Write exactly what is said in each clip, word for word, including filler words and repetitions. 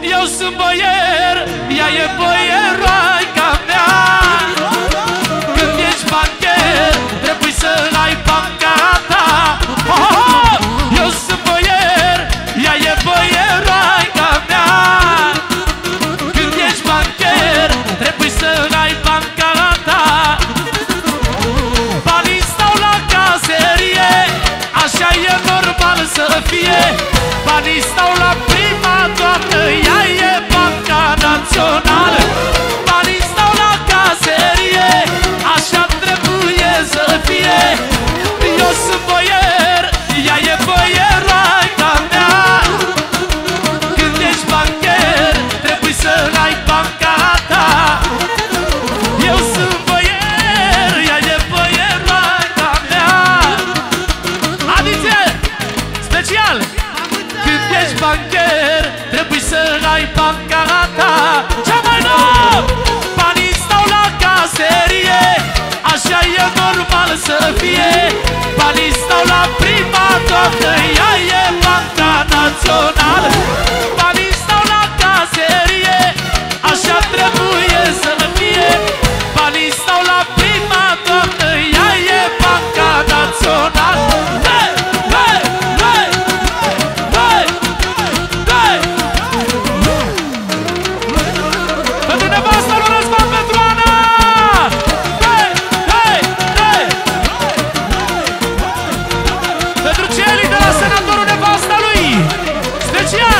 Eu sunt boier, ea e boieroaica mea. Când ești bancher, trebuie să ai banca ta. Eu sunt boier, ea e boieroaica mea. Când ești bancher, trebuie să ai banca ta. Banii stau la caserie, așa e normal să fie. Banii stau la prima doamnă, ea e Banca Națională. Banii stau la caserie, așa trebuie să fie. Eu sunt boier, ea e boieroaica mea. Când ești bancher, trebuie să ai banca ta. Eu sunt boier, ea e boieroaica mea. Adiție, special! Când ești bancher, trebuie să ai banca ta. Cea mai nouă! Banii stau la caserie, așa e normal să fie. Banii stau la prima doamnă, ea e Banca Națională. Banii stau la caserie, așa trebuie să fie. Banii stau la prima doamnă, ea e Banca Națională. Hey! Hey! Hey! Hey! Hey! Pentru nevasta lui Răzvan pentru Ana! Hey! Hey! Hey! Pentru Celi de la senatorul nevasta lui! Special!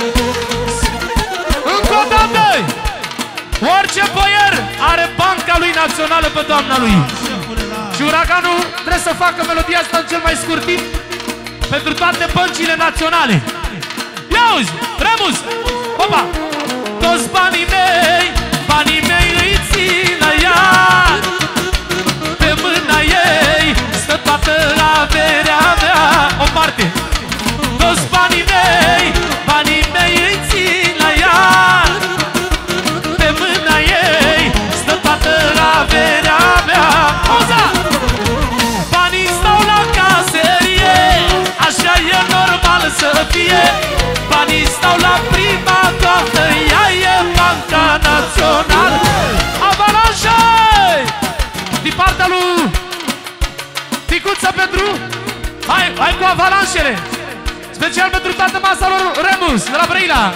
Încă o dată! Orice boier are banca lui națională pe doamna lui. Și Uraganul trebuie să facă melodia asta în cel mai scurt timp pentru toate băncile naționale. Ia uzi! Remus! Opa! Toți banii mei, banii mei îi țin la ea. Pe mâna ei stă toată averea mea. O parte! Toți banii mei, banii mei îi țin la ea. Pe mâna ei stă toată averea mea. Auza! Banii stau la caserie, așa e normal să fie. Banii stau la prima doamnă, ea e Banca Națională. Avalanșă! Din partea lui Ticuța Petru. Hai, hai cu avalanșele. Special pentru toată masa lor Remus de la Brăila.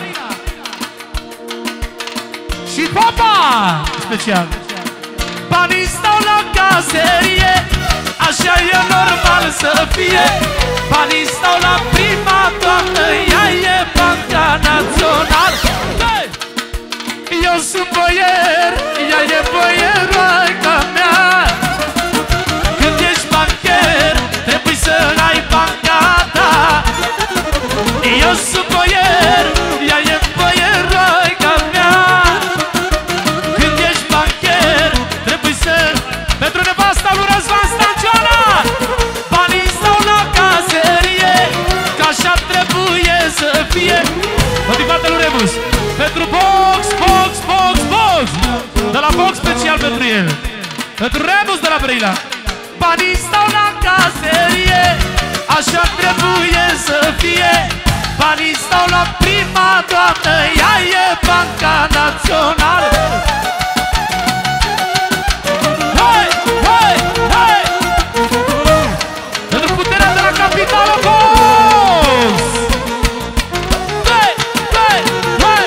Și Popa! Special. Banii stau la caserie, așa e normal să fie. Banii stau la prima doamnă, ea e Banca Națională. Hey! Eu sunt boier, ea e boieroaica mea. Când ești bancher, trebuie să ai banca ta. Eu sunt boier, ea e boieroaica mea. Când ești bancher, trebuie să... Pentru nevasta lui Răzvan Stancioana, banii stau la caserie, că așa trebuie să fie. Motivată lui Remus. Pentru Box, Box, Box, Box. De la Box special pentru el. Pentru Remus de la Brăila. Banii stau la caserie, așa trebuie să fie. Banii stau la prima doamnă, ea e Banca Națională. Hai, hai, hai! Pentru puterea de la capitală, Box! Hai, hai, hai!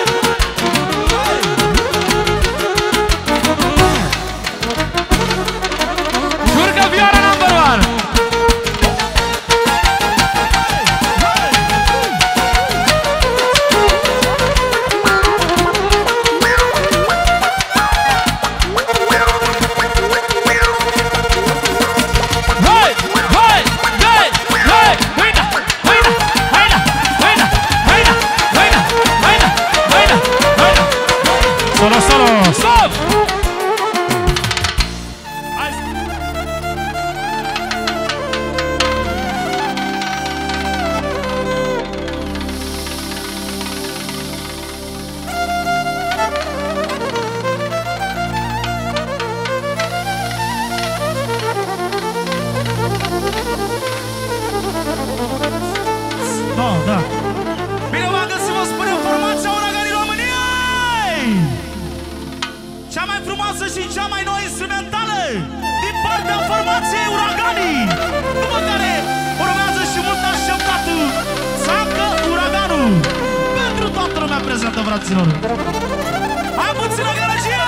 Jurcă vioara number one! frumoasă și cea mai nouă instrumentală din partea formației Uraganii, după care urmează și mult așteptatul Țancă Uraganul. Pentru toată lumea prezentă, fraților. Hai puțină gălăgie!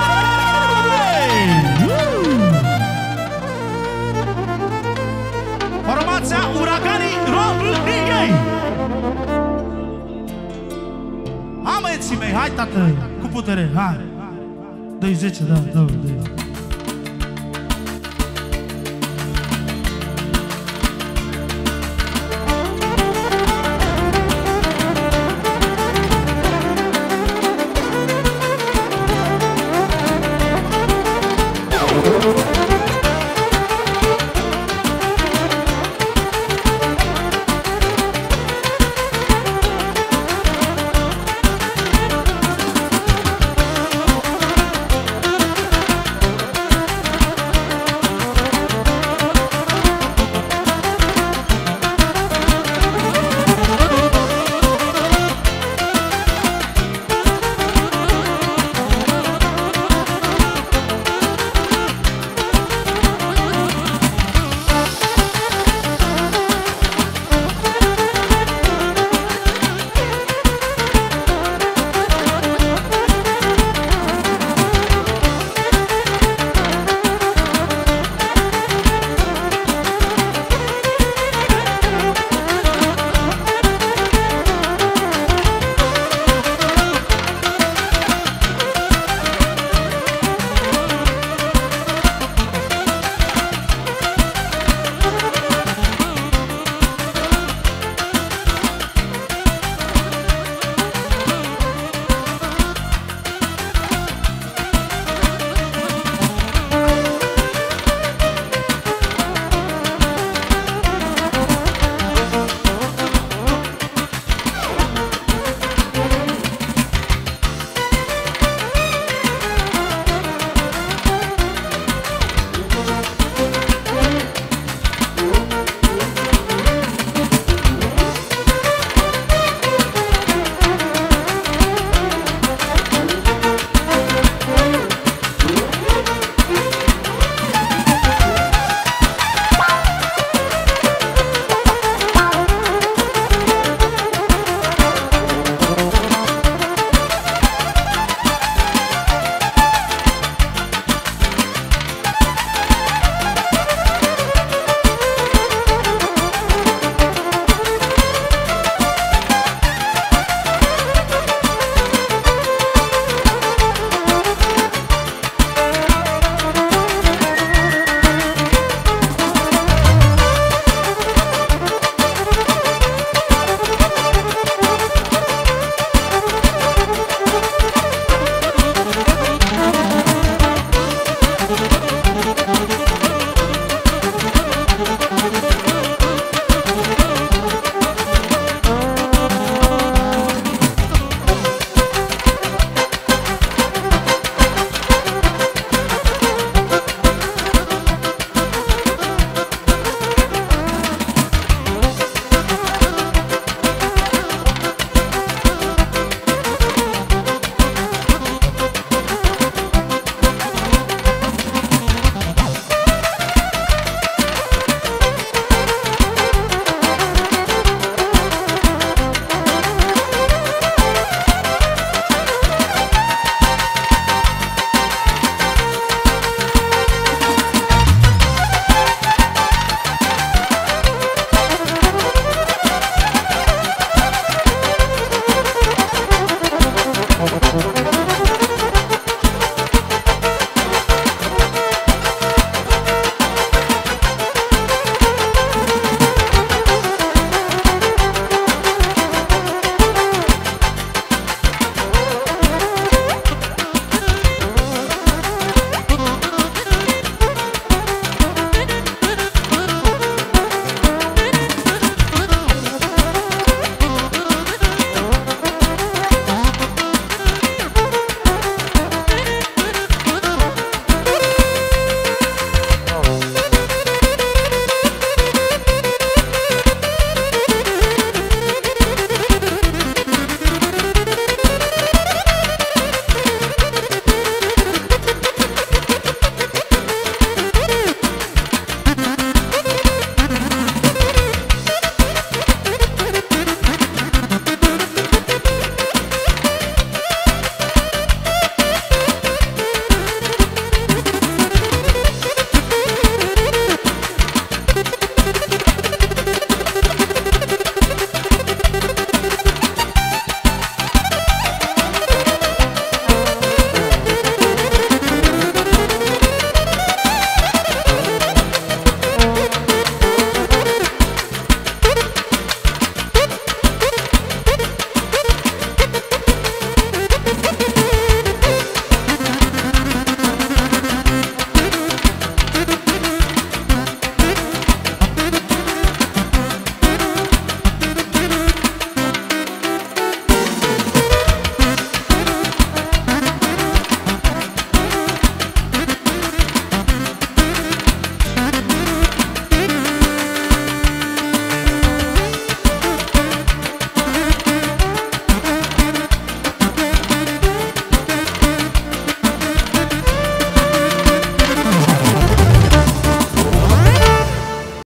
Formația Uraganii României. Hai, băieții mei, hai, tată, cu putere, hai. Dă-i zece, da, dă-i, dă-i.